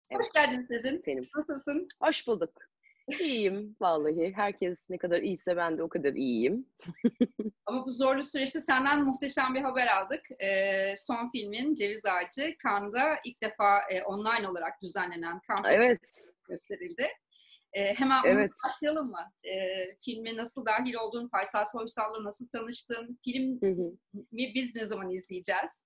Hoş Evet, geldin Sezin. benim. Nasılsın? Hoş bulduk. İyiyim vallahi. Herkes ne kadar iyiyse ben de o kadar iyiyim. Ama bu zorlu süreçte senden muhteşem bir haber aldık. Son filmin Ceviz Ağacı Cannes'da ilk defa online olarak düzenlenen Cannes Filmi Evet, gösterildi. Hemen onunla evet. başlayalım mı? Filme nasıl dahil oldun? Faysal Soysal'la nasıl tanıştın? Hı hı. Filmi biz ne zaman izleyeceğiz?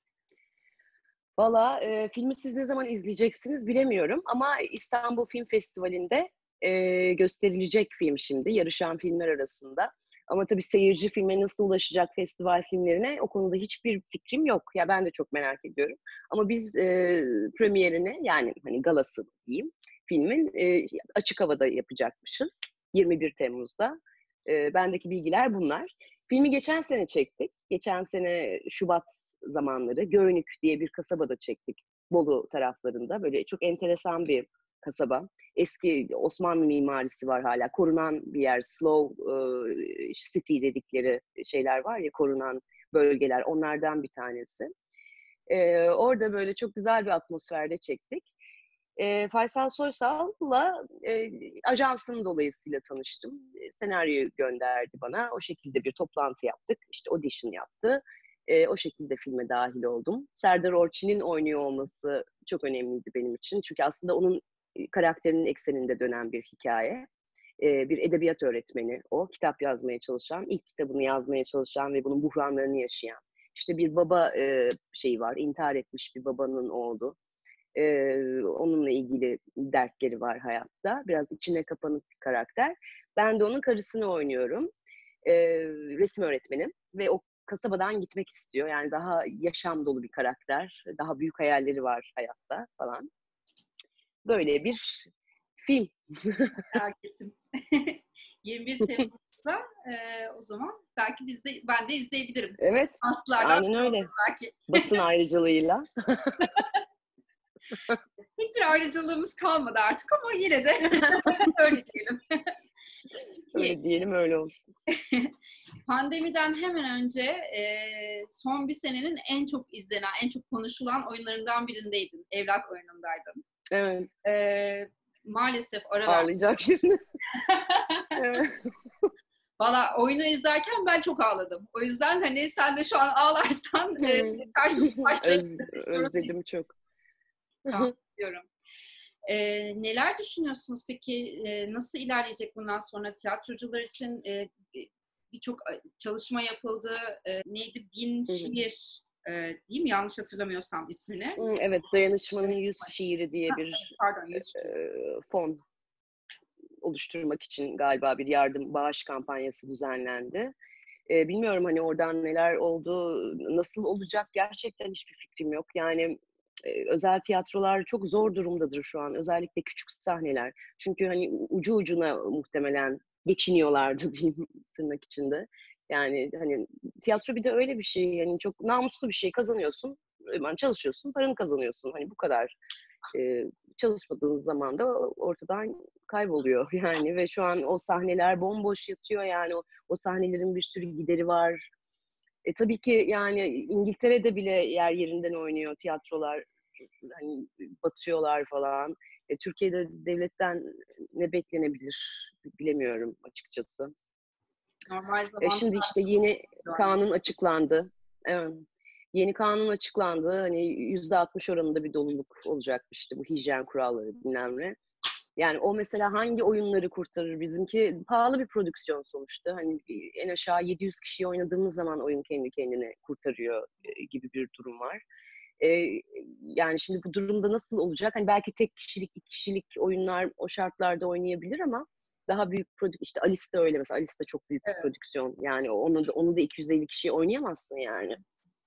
Valla filmi siz ne zaman izleyeceksiniz bilemiyorum ama İstanbul Film Festivali'nde gösterilecek film şimdi, yarışan filmler arasında. Ama tabii seyirci filme nasıl ulaşacak festival filmlerine o konuda hiçbir fikrim yok. Ya ben de çok merak ediyorum. Ama biz premierini yani hani galası diyeyim filmin açık havada yapacakmışız 21 Temmuz'da. Bendeki bilgiler bunlar. Filmi geçen sene çektik. Geçen sene Şubat zamanları Göynük diye bir kasabada çektik. Bolu taraflarında. Böyle çok enteresan bir kasaba. Eski Osmanlı mimarisi var hala. Korunan bir yer. Slow City dedikleri şeyler var ya, korunan bölgeler. Onlardan bir tanesi. Orada böyle çok güzel bir atmosferde çektik. Faysal Soysal'la ajansının dolayısıyla tanıştım. Senaryoyu gönderdi bana. O şekilde bir toplantı yaptık. İşte audition yaptı. O şekilde filme dahil oldum. Serdar Orçun'un oynuyor olması çok önemliydi benim için. Çünkü aslında onun karakterinin ekseninde dönen bir hikaye. Bir edebiyat öğretmeni o. Kitap yazmaya çalışan, ilk kitabını yazmaya çalışan ve bunun buhranlarını yaşayan. İşte bir baba şeyi var, intihar etmiş bir babanın oğlu. Onunla ilgili dertleri var hayatta. Biraz içine kapanık bir karakter. Ben de onun karısını oynuyorum. Resim öğretmenim ve o kasabadan gitmek istiyor. Yani daha yaşam dolu bir karakter. Daha büyük hayalleri var hayatta falan. Böyle bir film. Merak ettim. 21 Temmuz'da o zaman belki ben de izleyebilirim. Evet, Aslardan aynen biri öyle. olur belki. Basın ayrıcalığıyla. Hiçbir ayrıcalığımız kalmadı artık ama yine de öyle diyelim. Peki, Öyle diyelim, öyle olsun. pandemiden hemen önce son bir senenin en çok izlenen, en çok konuşulan oyunlarından birindeydin. Evlat oyunundaydın. Evet, Maalesef ara verdim. ağlayacağım şimdi. Evet. Valla oyunu izlerken ben çok ağladım. O yüzden hani sen de şu an ağlarsan karşılıklı başlayabiliriz. Hiç sorun değil. Özledim çok. Tamam diyorum. Neler düşünüyorsunuz peki? Nasıl ilerleyecek bundan sonra tiyatrocular için birçok çalışma yapıldı. Neydi? Bin şiir değil mi? Yanlış hatırlamıyorsam ismini. Evet, Dayanışmanın 100 Şiiri diye bir Pardon, 100 şiir. fon oluşturmak için galiba bir yardım bağış kampanyası düzenlendi. Bilmiyorum hani oradan neler oldu, nasıl olacak gerçekten hiçbir fikrim yok. Yani özel tiyatrolar çok zor durumdadır şu an. Özellikle küçük sahneler. Çünkü hani ucu ucuna muhtemelen geçiniyorlardı diyeyim tırnak içinde. Yani hani tiyatro bir de öyle bir şey. Yani çok namuslu bir şey, kazanıyorsun. Yani çalışıyorsun, paranı kazanıyorsun. Hani bu kadar. Çalışmadığınız zaman da ortadan kayboluyor yani ve şu an o sahneler bomboş yatıyor yani o sahnelerin bir sürü gideri var. Tabii ki yani İngiltere'de bile yer yerinden oynuyor tiyatrolar, hani batıyorlar falan. Türkiye'de devletten ne beklenebilir bilemiyorum açıkçası. Normal zamanda Şimdi işte yeni şu an. kanun açıklandı. Evet. Yeni kanun açıklandı. Hani %60 oranında bir doluluk olacakmış işte bu hijyen kuralları bilmem ne. Yani o mesela hangi oyunları kurtarır? Bizimki pahalı bir prodüksiyon sonuçta. Hani en aşağı 700 kişiyi oynadığımız zaman oyun kendi kendine kurtarıyor gibi bir durum var. E, Yani şimdi bu durumda nasıl olacak? Hani belki tek kişilik, iki kişilik oyunlar o şartlarda oynayabilir ama daha büyük işte Alice de öyle mesela. Alice de çok büyük bir Evet. prodüksiyon. Yani onu da 250 kişiye oynayamazsın yani.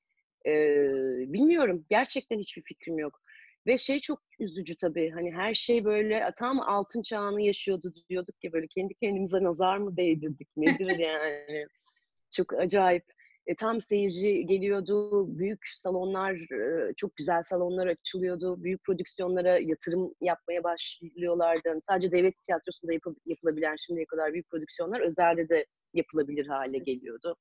Bilmiyorum. Gerçekten hiçbir fikrim yok. Ve şey çok üzücü tabii. Hani her şey böyle tam altın çağını yaşıyordu diyorduk ki böyle kendi kendimize nazar mı değdirdik? Nedir yani? Çok acayip. Tam seyirci geliyordu. Büyük salonlar, çok güzel salonlar açılıyordu. Büyük prodüksiyonlara yatırım yapmaya başlıyorlardı. Yani sadece devlet tiyatrosunda yapılabilen şimdiye kadar büyük prodüksiyonlar özelde de yapılabilir hale geliyordu.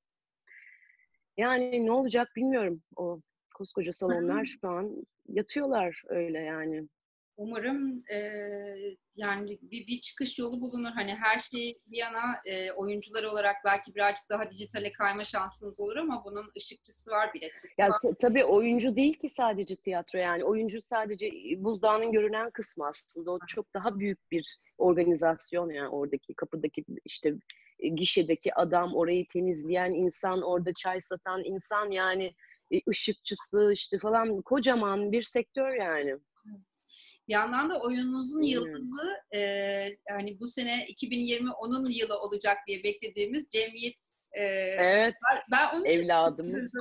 Yani ne olacak bilmiyorum. O koskoca salonlar şu an yatıyorlar öyle yani. Umarım yani bir çıkış yolu bulunur. Hani her şey bir yana oyuncular olarak belki birazcık daha dijitale kayma şansınız olur ama bunun ışıkçısı var, biletçisi Ya var. tabii oyuncu değil ki sadece tiyatro, yani oyuncu sadece buzdağının görünen kısmı aslında. O çok daha büyük bir organizasyon, yani oradaki kapıdaki işte gişedeki adam, orayı temizleyen insan, orada çay satan insan, yani ışıkçısı işte falan, kocaman bir sektör yani. Bir yandan da oyununuzun Bilmiyorum. yıldızı hani bu sene 2020 onun yılı olacak diye beklediğimiz Cemiyet. Evet, Ben onun için çok evladımız. üzüldüm.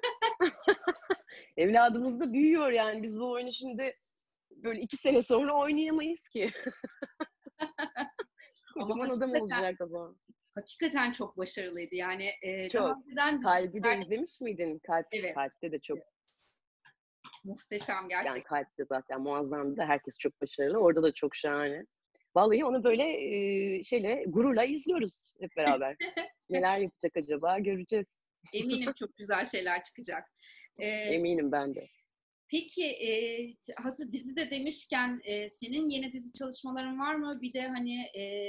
Evladımız da büyüyor yani. Biz bu oyunu şimdi böyle 2 sene sonra oynayamayız ki. Ama Kocaman adam olacak o zaman. hakikaten çok başarılıydı. Yani daha Çok. önceden de Kalbi de diziler, izlemiş miydin? Kalp, evet, Kalpte de çok, muhteşem yani gerçekten. Kalpte zaten muazzamdı. Herkes çok başarılı. Orada da çok şahane. Vallahi onu böyle şeyle, gururla izliyoruz hep beraber. Neler yapacak acaba, göreceğiz. Eminim çok güzel şeyler çıkacak. E, Eminim ben de. peki hazır dizide demişken senin yeni dizi çalışmaların var mı? Bir de hani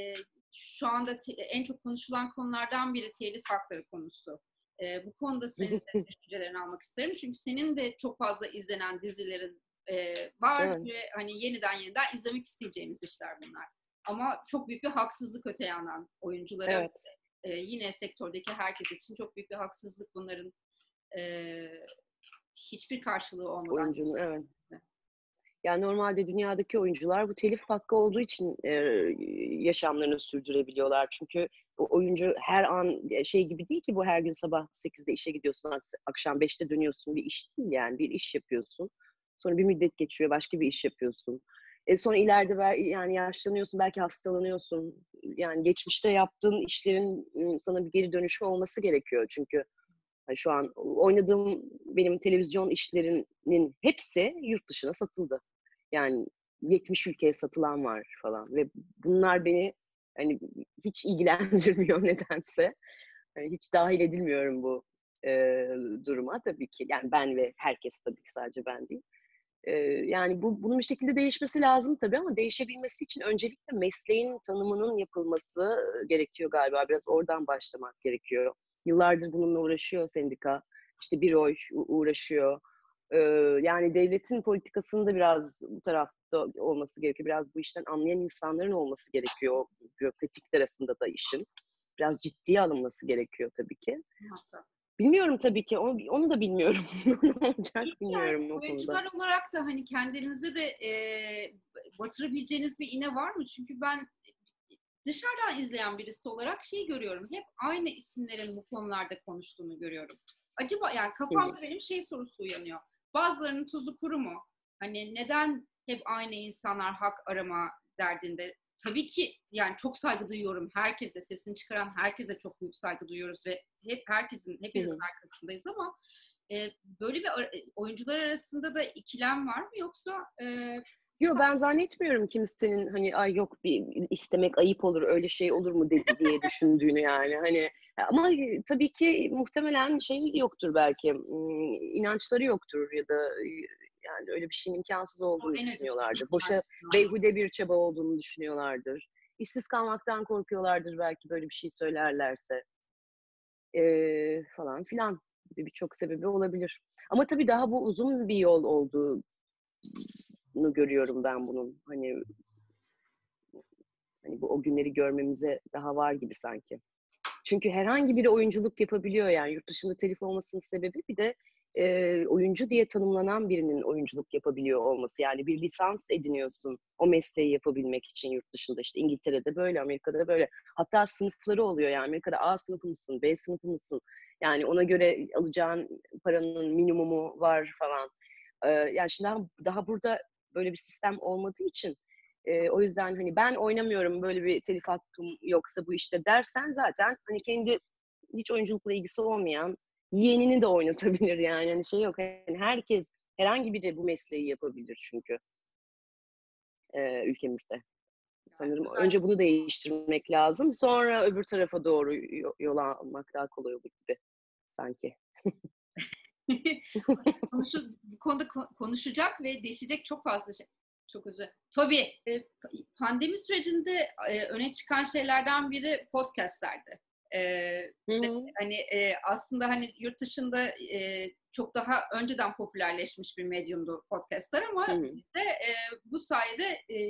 şu anda en çok konuşulan konulardan biri telif hakları konusu. Bu konuda senin de düşüncelerini almak isterim. Çünkü senin de çok fazla izlenen dizilerin var Evet. ve hani yeniden izlemek isteyeceğimiz işler bunlar. Ama çok büyük bir haksızlık öte yandan oyunculara, Evet. yine sektördeki herkes için çok büyük bir haksızlık bunların e, hiçbir karşılığı olmadan Oyuncunun, evet. geçirilmesi. Yani normalde dünyadaki oyuncular bu telif hakkı olduğu için yaşamlarını sürdürebiliyorlar. Çünkü o oyuncu her an şey gibi değil ki, bu her gün sabah 8'de işe gidiyorsun, akşam 5'te dönüyorsun, bir iş değil yani, bir iş yapıyorsun. Sonra bir müddet geçiyor, başka bir iş yapıyorsun. Sonra ileride yani yaşlanıyorsun, belki hastalanıyorsun. Yani geçmişte yaptığın işlerin sana bir geri dönüşü olması gerekiyor. Çünkü şu an oynadığım benim televizyon işlerinin hepsi yurt dışına satıldı. Yani 70 ülkeye satılan var falan ve bunlar beni hani hiç ilgilendirmiyor nedense. Yani hiç dahil edilmiyorum bu e, duruma tabii ki. Yani ben ve herkes, tabii ki sadece ben değil. Yani bunun bir şekilde değişmesi lazım tabii, ama değişebilmesi için öncelikle mesleğin tanımının yapılması gerekiyor galiba. Biraz oradan başlamak gerekiyor. Yıllardır bununla uğraşıyor sendika. İşte bir oy uğraşıyor. Ee, Yani devletin politikasında biraz bu tarafta olması gerekiyor. Biraz bu işten anlayan insanların olması gerekiyor. O bürokratik tarafında da işin. Biraz ciddiye alınması gerekiyor tabii ki. Muhakkak. Bilmiyorum tabii ki. Onu da bilmiyorum. Ne olacak Yani bilmiyorum o konuda. oyuncular olarak da hani kendinize de batırabileceğiniz bir iğne var mı? Çünkü ben dışarıdan izleyen birisi olarak şey görüyorum. Hep aynı isimlerin bu konularda konuştuğunu görüyorum. Acaba yani Hı hı. kafamda benim şey sorusu uyanıyor. Bazılarının tuzu kuru mu? Hani neden hep aynı insanlar hak arama derdinde? Tabii ki yani çok saygı duyuyorum herkese, sesini çıkaran herkese çok büyük saygı duyuyoruz ve Hı hepinizin hı. arkasındayız ama böyle bir oyuncular arasında da ikilem var mı yoksa Yo, ben zannetmiyorum kimsenin hani ay yok, bir istemek ayıp olur, öyle şey olur mu diye düşündüğünü yani. Hani ama tabii ki muhtemelen şey yoktur belki. İnançları yoktur ya da yani öyle bir şeyin imkansız o olduğunu en acıklı düşünüyorlardır. Boşa, kısmı. beyhude bir çaba olduğunu düşünüyorlardır. İşsiz kalmaktan korkuyorlardır belki böyle bir şey söylerlerse. Falan filan gibi birçok sebebi olabilir. Ama tabii daha bu uzun bir yol olduğunu görüyorum ben bunun. Hani bu o günleri görmemize daha var gibi sanki. Çünkü herhangi biri oyunculuk yapabiliyor yani. Yurt dışında telif olmasının sebebi bir de oyuncu diye tanımlanan birinin oyunculuk yapabiliyor olması. Yani bir lisans ediniyorsun o mesleği yapabilmek için yurt dışında. İşte İngiltere'de böyle, Amerika'da böyle. Hatta sınıfları oluyor yani. Amerika'da A sınıfı mısın, B sınıfı mısın? Yani ona göre alacağın paranın minimumu var falan. Yani şimdi daha burada böyle bir sistem olmadığı için o yüzden hani ben oynamıyorum, böyle bir telif hakkım yoksa bu işte dersen, zaten hani kendi hiç oyunculukla ilgisi olmayan yeğenini de oynatabilir yani. Hani şey yok. Yani herkes, herhangi biri bu mesleği yapabilir çünkü ülkemizde. Yani Sanırım önce özellikle bunu değiştirmek lazım. Sonra öbür tarafa doğru yol almak daha kolay olur gibi sanki. bu konuda konuşacak ve değişecek çok fazla şey. Çok güzel. Tabii pandemi sürecinde öne çıkan şeylerden biri podcastlerdi. Ve Hı. hani aslında hani yurt dışında çok daha önceden popülerleşmiş bir medyumdu podcastlar Hı ama hı. bizde bu sayede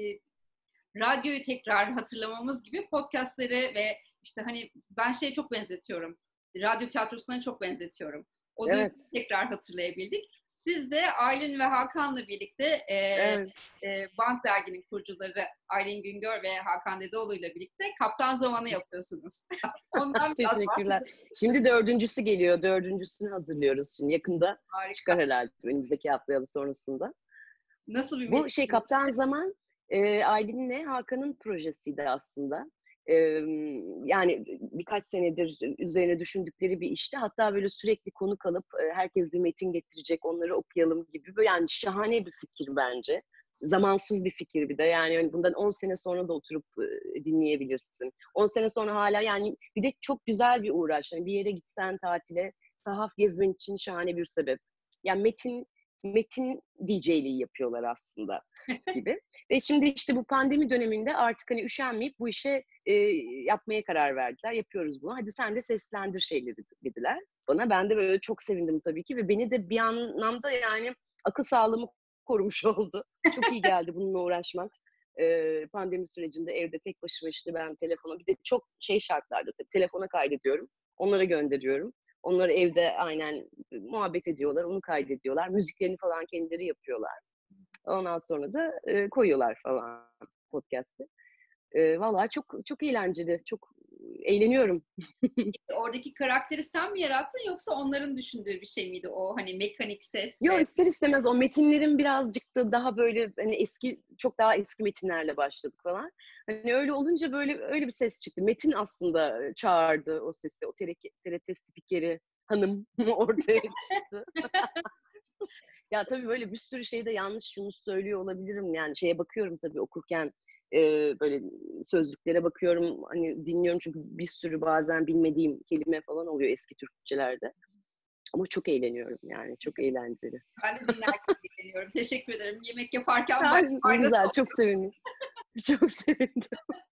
radyoyu tekrar hatırlamamız gibi podcastları ve işte hani ben şeye çok benzetiyorum. Radyo tiyatrosuna çok benzetiyorum. O duyguyu Evet, tekrar hatırlayabildik. Siz de Aylin ve Hakan'la birlikte evet. Band Dergi'nin kurucuları Aylin Güngör ve Hakan Dedeoğlu'yla birlikte Kaptan Zaman'ı yapıyorsunuz. Ondan biraz Teşekkürler. bahsedelim. Şimdi dördüncüsü geliyor. Dördüncüsünü hazırlıyoruz şimdi. Yakında Harika. çıkar herhalde önümüzdeki hafta ya da sonrasında. Nasıl bir Bu metin? şey Kaptan Zaman Aylin'le Hakan'ın projesiydi aslında. E, Yani birkaç senedir üzerine düşündükleri bir işti. Hatta böyle sürekli konuk alıp herkes bir metin getirecek, onları okuyalım gibi. Böyle yani şahane bir fikir bence. Zamansız bir fikir bir de. Yani hani bundan 10 sene sonra da oturup dinleyebilirsin. 10 sene sonra hala yani bir de çok güzel bir uğraş. Yani bir yere gitsen tatile, sahaf gezmen için şahane bir sebep. Yani metin DJ'liği yapıyorlar aslında gibi. Ve şimdi işte bu pandemi döneminde artık hani üşenmeyip bu işe yapmaya karar verdiler. Yapıyoruz bunu. Hadi sen de seslendir şeyleri dediler bana. Ben de böyle çok sevindim tabii ki ve beni de bir anlamda yani akıl sağlığımı korumuş oldu. Çok iyi geldi bununla uğraşmak. Pandemi sürecinde evde tek başıma işte ben telefona bir de çok şey şartlarda tabii telefona kaydediyorum. Onlara gönderiyorum. Onlar evde aynen muhabbet ediyorlar, onu kaydediyorlar. Müziklerini falan kendileri yapıyorlar. Ondan sonra da koyuyorlar falan podcast'ı. Vallahi çok çok eğlenceli, çok eğleniyorum. Oradaki karakteri sen mi yarattın yoksa onların düşündüğü bir şey miydi o hani mekanik ses Yo ve ister istemez o metinlerin birazcık da daha böyle hani eski çok daha eski metinlerle başladık falan. Hani öyle olunca böyle öyle bir ses çıktı. Metin aslında çağırdı o sesi, o TRT spikeri hanım ortaya çıktı. Ya tabii böyle bir sürü şeyde yanlış söylüyor olabilirim. Yani şeye bakıyorum tabii okurken böyle sözlüklere bakıyorum. Hani dinliyorum çünkü bir sürü bazen bilmediğim kelime falan oluyor eski Türkçelerde. Ama çok eğleniyorum yani. Çok eğlenceli. ben de dinlerken dinleniyorum. Teşekkür ederim. Yemek yaparken Ya, bayağı ne faydası güzel. oldu. Çok sevindim. Çok sevindim.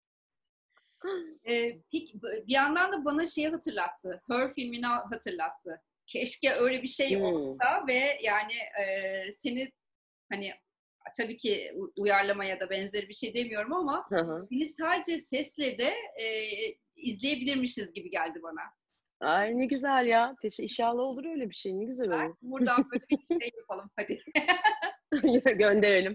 Peki bir yandan da bana şeyi hatırlattı. Her filmini hatırlattı. Keşke öyle bir şey Hmm. olsa ve yani seni hani tabii ki uyarlama ya da benzeri bir şey demiyorum ama Hı hı. seni sadece sesle de izleyebilirmişiz gibi geldi bana. Ay ne güzel ya. İnşallah olur öyle bir şey. Ne güzel olur. Buradan böyle bir şey yapalım hadi. Gönderelim.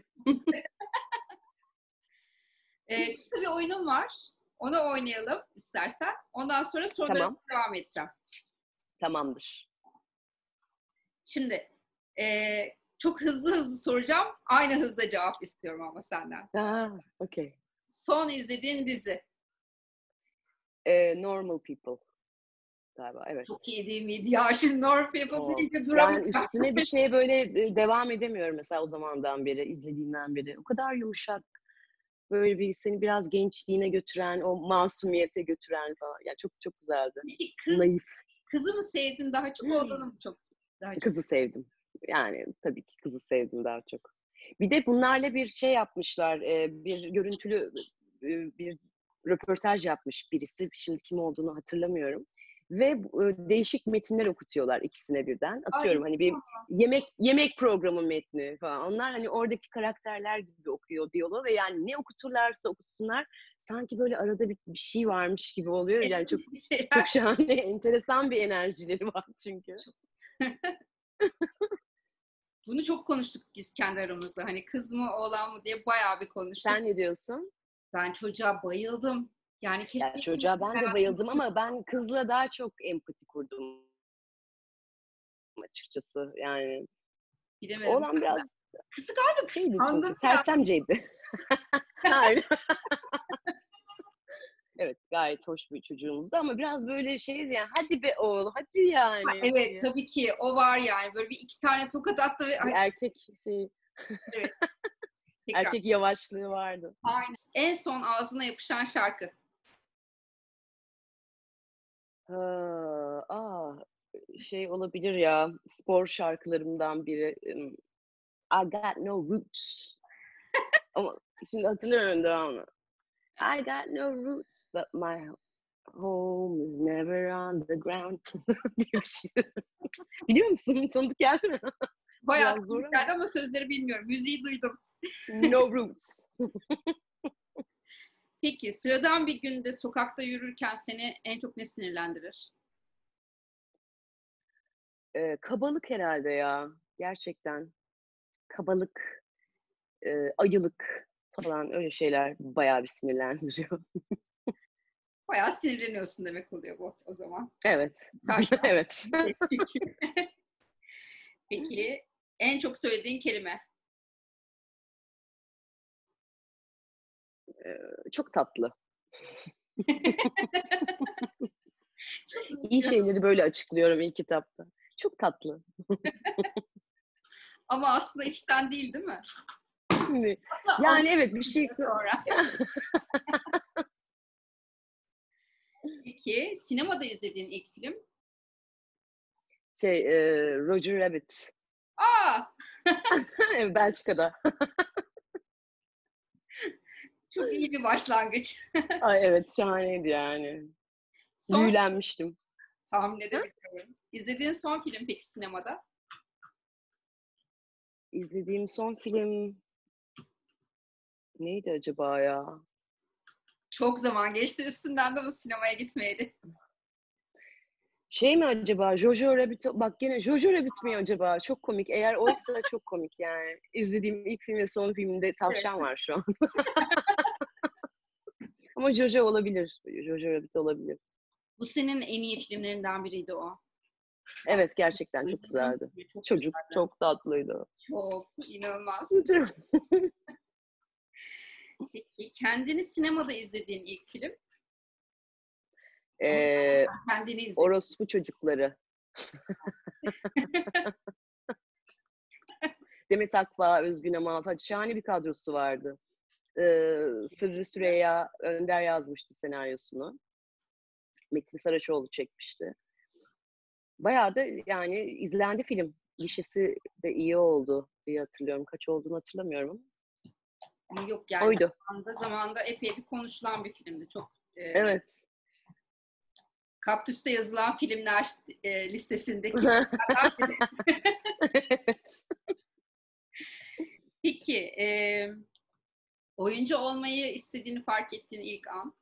Kısa bir oyunum var. Onu oynayalım istersen. Ondan sonra sorularıma Tamam. devam edeceğim. Tamamdır. Şimdi çok hızlı hızlı soracağım. Aynı hızda cevap istiyorum ama senden. Okay. Son izlediğin dizi. Normal People galiba. Evet. Çok iyi değil miydi? Ya şimdi North People O. deyince Yani duramayacağım. üstüne bir şeye böyle devam edemiyorum mesela o zamandan beri, izlediğimden beri. O kadar yumuşak, böyle bir seni biraz gençliğine götüren, o masumiyete götüren falan. Yani çok çok güzeldi. Peki Naif. kızı mı sevdin daha çok, oğlanı mı çok daha çok? Kızı sevdim. Yani tabii ki kızı sevdim daha çok. Bir de bunlarla bir şey yapmışlar, bir görüntülü bir röportaj yapmış birisi. Şimdi kim olduğunu hatırlamıyorum. Ve değişik metinler okutuyorlar ikisine birden. Ay, Atıyorum hani bir yemek programı metni falan. Onlar hani oradaki karakterler gibi okuyor diyaloğu ve yani ne okuturlarsa okutsunlar sanki böyle arada bir şey varmış gibi oluyor. Yani çok bir şeyler. çok şahane, enteresan bir enerjileri var çünkü. Bunu çok konuştuk biz kendi aramızda. Hani kız mı oğlan mı diye bayağı bir konuştuk. Sen ne diyorsun? Ben çocuğa bayıldım. Yani Ya keşke çocuğa ben de bayıldım ama ben kızla daha çok empati kurdum açıkçası. Yani bilemedim. oğlan biraz Kızı galiba şeydi çünkü kıskandım biraz. sersemceydi. Aynen. Evet gayet hoş bir çocuğumuzdu ama biraz böyle şeydi yani hadi be oğul hadi Ha, yani evet diye. tabii ki o var yani. Böyle bir iki tane tokat attı ve Bir erkek şey evet tekrar. erkek yavaşlığı vardı. Aynı. En son ağzına yapışan şarkı. Ha, şey olabilir ya spor şarkılarımdan biri. I got no roots. Ama şimdi hatırlıyorum devamlı. I got no roots but my home is never on the ground diye bir şey. Biliyor musun? Tanıdık geldi mi? Bayağı Biraz zor tanıdık geldi ama sözleri bilmiyorum. Müziği duydum. No roots. Peki sıradan bir günde sokakta yürürken seni en çok ne sinirlendirir? Kabalık herhalde ya. Gerçekten. Kabalık, acılık falan öyle şeyler bayağı bir sinirlendiriyor. Bayağı sinirleniyorsun demek oluyor bu o zaman. Evet. Karşı Evet. Peki en çok söylediğin kelime? Çok tatlı. Çok İyi üzücü. şeyleri böyle açıklıyorum ilk kitapta. Çok tatlı. Ama aslında içten değil mi? Hatta Yani evet bir şey sonra. Peki sinemada izlediğin ilk film? Roger Rabbit. Aa, Belçika'da. çok iyi bir başlangıç. Ay evet şahaneydi yani. Son Büyülenmiştim. tahmin Ha? edebiliyorum. İzlediğin son film peki sinemada? İzlediğim son film neydi acaba ya? Çok zaman geçti üstünden de bu sinemaya gitmeyeli. Şey mi acaba? Jojo Rabbit. Bak gene Jojo Rabbit mi acaba? Çok komik. Eğer oysa çok komik yani. İzlediğim ilk film ve son filmde Evet. tavşan var şu an. Ama Jojo olabilir. Jojo Rabbit olabilir. Bu senin en iyi filmlerinden biriydi o. Evet gerçekten çok İzlediğim güzeldi. gibi çok Çocuk güzeldi. çok tatlıydı. Çok inanılmaz. Müdürüm. Peki kendini sinemada izlediğin ilk film? Ee, Kendini izlediğin. Orospu Çocukları. Demet Akbağ, Özgün Amalfa. Şahane bir kadrosu vardı. Sırrı Süreyya Önder yazmıştı senaryosunu. Metin Saraçoğlu çekmişti. Bayağı da yani izlendi film. Gişesi de iyi oldu diye hatırlıyorum. Kaç olduğunu hatırlamıyorum ama. Ama yok yani Oydu. zamanda epey bir konuşulan bir filmdi. Çok Evet. Kaktüs'te yazılan filmler listesindeki filmlerden biri. Evet. Peki oyuncu olmayı istediğini fark ettiğin ilk an?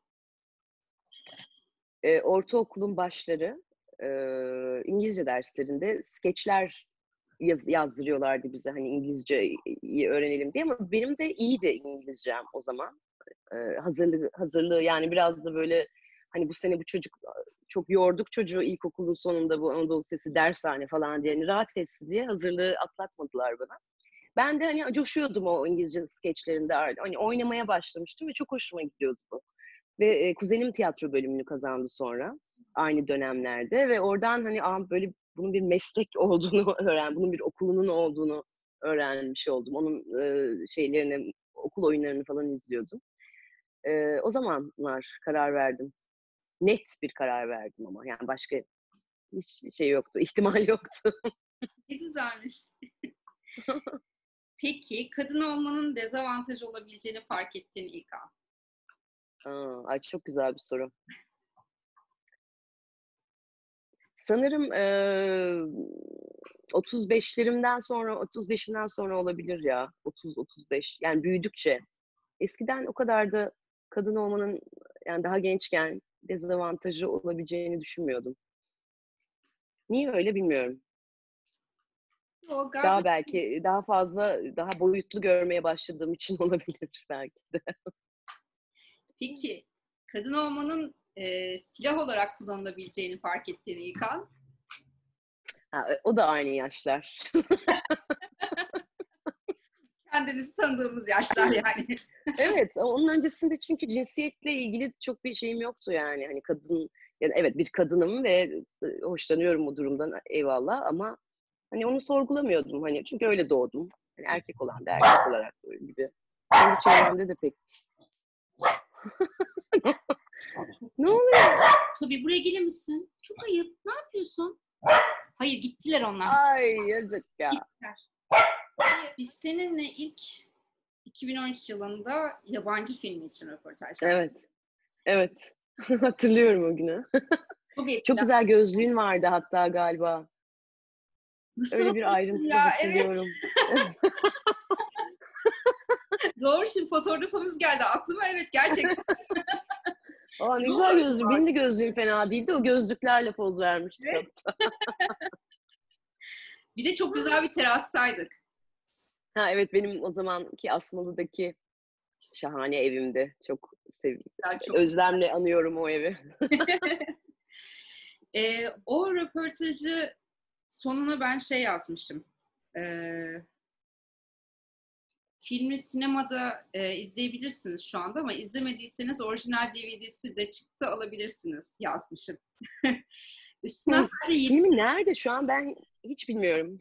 Ortaokulun başları İngilizce derslerinde skeçler yazdırıyorlardı bize hani İngilizceyi öğrenelim diye ama benim de iyiydi İngilizcem o zaman. Hazırlığı yani biraz da böyle hani bu sene bu çocuk çok yorduk çocuğu ilkokulun sonunda bu Anadolu Sesi dershane falan diye hani rahat etsin diye hazırlığı atlatmadılar bana. Ben de hani coşuyordum o İngilizce skeçlerinde hani oynamaya başlamıştım ve çok hoşuma gidiyordu bu. Ve kuzenim tiyatro bölümünü kazandı sonra aynı dönemlerde ve oradan hani böyle bunun bir meslek olduğunu bunun bir okulunun olduğunu öğrenmiş oldum. Onun şeylerini, okul oyunlarını falan izliyordum. O zamanlar karar verdim. Net bir karar verdim ama yani başka hiçbir şey yoktu, ihtimal yoktu. Ne güzelmiş. Peki kadın olmanın dezavantajı olabileceğini fark ettiğin ilk an? Ay çok güzel bir soru. Sanırım 35'imden sonra olabilir ya. 30-35. Yani büyüdükçe. Eskiden o kadar da kadın olmanın yani daha gençken dezavantajı olabileceğini düşünmüyordum. Niye öyle bilmiyorum. O galiba Daha belki daha fazla, daha boyutlu görmeye başladığım için olabilir belki de. peki kadın olmanın silah olarak kullanılabileceğini fark ettiğin ilk an? O da aynı yaşlar. Kendimizi tanıdığımız yaşlar yani. Evet, onun öncesinde çünkü cinsiyetle ilgili çok bir şeyim yoktu yani. Hani kadın, yani evet bir kadınım ve hoşlanıyorum bu durumdan eyvallah ama hani onu sorgulamıyordum hani çünkü öyle doğdum. Yani erkek olan da erkek olarak gibi. Kendi çevremde de pek. Ne oluyor? Tabii buraya gelir misin? Çok ayıp. Ne yapıyorsun? Hayır gittiler onlar. Ay yazık ya. Gittiler. Biz seninle ilk 2013 yılında yabancı filmi için röportaj yaptın. Evet. Evet. Hatırlıyorum o günü. Çok Çok etkilendim. güzel gözlüğün vardı hatta galiba. Nasıl Öyle bir hatırladın ayrıntı ya? Evet. hatırlıyorum. Doğru, şimdi fotoğrafımız geldi aklıma. Evet, gerçekten. Aa, ne Ne güzel olurdu gözlüğü. bari? Benim de gözlüğüm fena değildi. O gözlüklerle poz vermiştik Evet. hatta. Bir de çok güzel bir terastaydık. Ha evet, benim o zamanki Asmalı'daki şahane evimdi. Çok Ya, çok özlemle anıyorum o evi. O röportajı sonuna ben şey yazmışım. Filmi sinemada izleyebilirsiniz şu anda ama izlemediyseniz orijinal DVD'si de çıktı, alabilirsiniz yazmışım. Üstünden sadece 7 Filmi nerede şu an ben hiç bilmiyorum.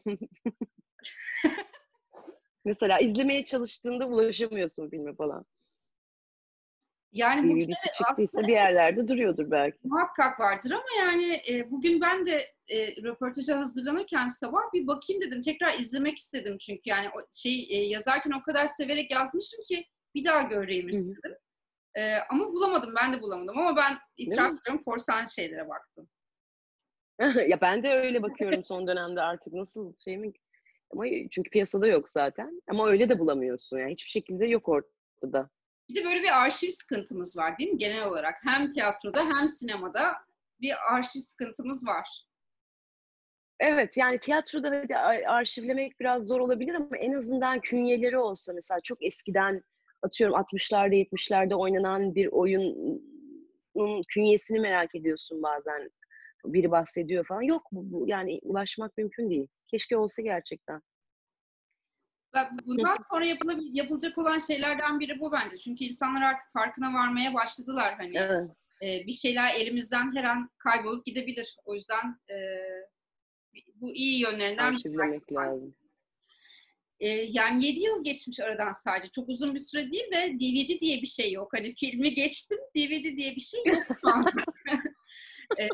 Mesela izlemeye çalıştığında ulaşamıyorsun filme falan. yani bugün DVD'si evet, çıktıysa aslında bir yerlerde duruyordur belki. muhakkak vardır ama yani bugün ben de röportaja hazırlanırken sabah bir bakayım dedim. Tekrar izlemek istedim çünkü yani o yazarken o kadar severek yazmışım ki bir daha göreyim Hı hı. istedim. Ama bulamadım, ben de bulamadım ama ben Değil itiraf mi? ediyorum korsan şeylere baktım. Ya ben de öyle bakıyorum son dönemde artık nasıl şey mi? Ama çünkü piyasada yok zaten. Ama öyle de bulamıyorsun yani. Hiçbir şekilde yok ortada. Bir de böyle bir arşiv sıkıntımız var değil mi genel olarak? Hem tiyatroda hem sinemada bir arşiv sıkıntımız var. Evet, yani tiyatroda hadi arşivlemek biraz zor olabilir ama en azından künyeleri olsa mesela çok eskiden atıyorum 60'larda 70'lerde oynanan bir oyunun künyesini merak ediyorsun bazen. Biri bahsediyor falan. Yok yani ulaşmak mümkün değil. Keşke olsa gerçekten. Ve bundan sonra yapılacak olan şeylerden biri bu bence. Çünkü insanlar artık farkına varmaya başladılar. Hani Evet, bir şeyler elimizden her an kaybolup gidebilir. O yüzden bu iyi yönlerinden bir arşivlemek lazım. yani 7 yıl geçmiş aradan sadece. Çok uzun bir süre değil ve DVD diye bir şey yok. Hani filmi geçtim, DVD diye bir şey yok şu anda. E,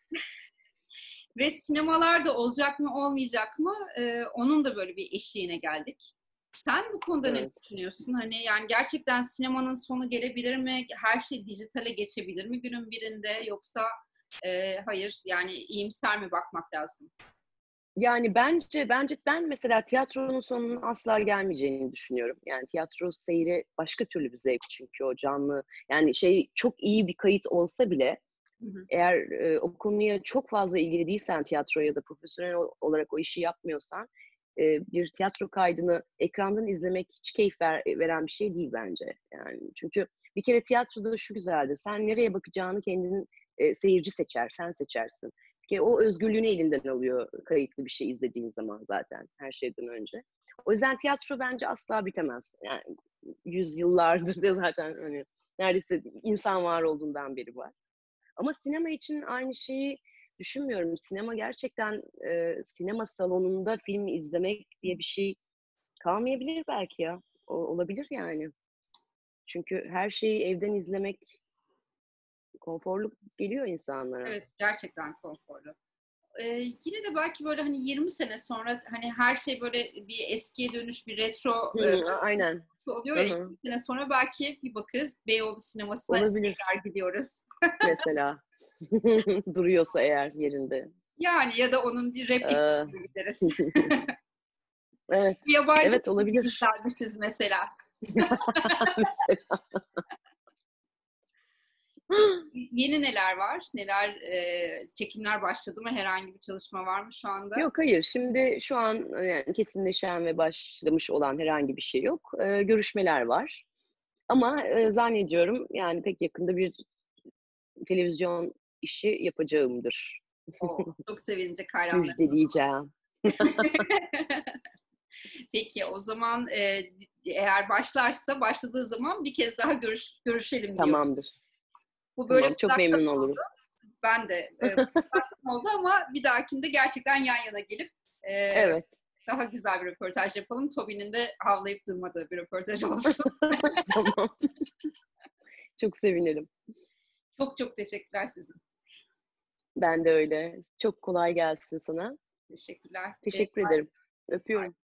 Ve sinemalarda olacak mı olmayacak mı onun da böyle bir eşiğine geldik. Sen bu konuda ne Evet. düşünüyorsun? Hani yani gerçekten sinemanın sonu gelebilir mi? Her şey dijitale geçebilir mi günün birinde? Yoksa hayır yani iyimser mi bakmak lazım? Yani bence ben mesela tiyatronun sonunun asla gelmeyeceğini düşünüyorum. Yani tiyatro seyri başka türlü bir zevk çünkü o canlı. Yani çok iyi bir kayıt olsa bile Hı hı. eğer o konuya çok fazla ilgili değilsen tiyatro ya da profesyonel olarak o işi yapmıyorsan bir tiyatro kaydını ekrandan izlemek hiç keyif veren bir şey değil bence. Yani çünkü bir kere tiyatroda şu güzeldir. Sen nereye bakacağını kendin seyirci seçer, sen seçersin. Bir kere o özgürlüğünü elinden alıyor kayıtlı bir şey izlediğin zaman zaten her şeyden önce. O yüzden tiyatro bence asla bitemez. Yani yüzyıllardır da zaten hani neredeyse insan var olduğundan beri var. Ama sinema için aynı şeyi düşünmüyorum. Sinema gerçekten sinema salonunda film izlemek diye bir şey kalmayabilir belki ya. Olabilir yani. Çünkü her şeyi evden izlemek konforlu geliyor insanlara. Evet, gerçekten konforlu. Yine de belki böyle hani 20 sene sonra hani her şey böyle bir eskiye dönüş, bir retro Aynen. oluyor ya, Hı-hı. 20 sene sonra belki bir bakarız Beyoğlu sinemasına Olabilir tekrar gidiyoruz. mesela. Duruyorsa eğer yerinde. Yani ya da onun bir Ee, replikasına gideriz. evet. Yabancı Evet bir olabilir. izlermişiz mesela. Mesela. Yeni neler var? Neler çekimler başladı mı? Herhangi bir çalışma var mı şu anda? Yok hayır. Şimdi şu an yani kesinleşen ve başlamış olan herhangi bir şey yok. Görüşmeler var. Ama zannediyorum yani pek yakında bir televizyon işi yapacağımdır. Oo, çok sevinecek hayranlarımız var. Müjdeleyeceğim. Peki o zaman eğer başladığı zaman bir kez daha görüşelim diyorum. Tamamdır. Bu böyle Tamam. Çok uzaktan memnun oldu. olurum. Ben de uzaktan oldu ama bir dahakinde gerçekten yan yana gelip e, Evet. daha güzel bir röportaj yapalım. Toby'nin de havlayıp durmadığı bir röportaj olsun. Tamam. Çok sevinirim. Çok çok teşekkürler sizin. Ben de öyle. Çok kolay gelsin sana. Teşekkürler. Teşekkür ederim. Öpüyorum.